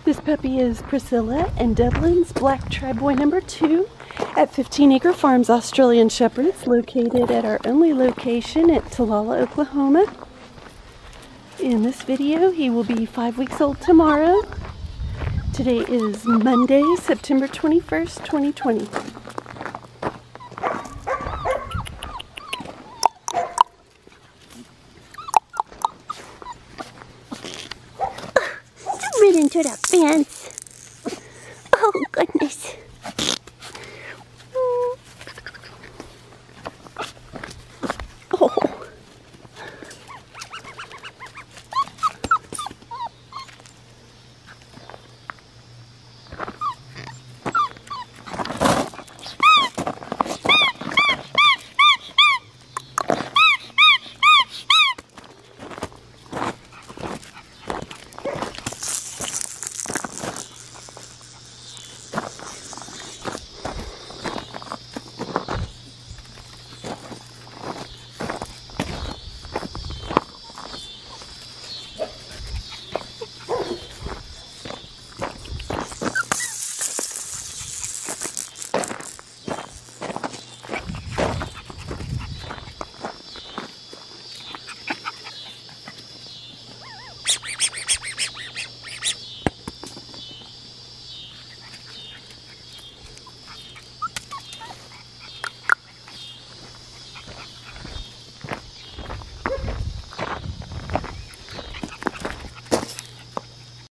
This puppy is Priscilla and Dublin's Black Tri Boy number 2 at 15 Acre Farms Australian Shepherds, located at our only location at Talala, Oklahoma. In this video, he will be 5 weeks old tomorrow. Today is Monday, September 21st, 2020. Ran into that fence. Oh, goodness.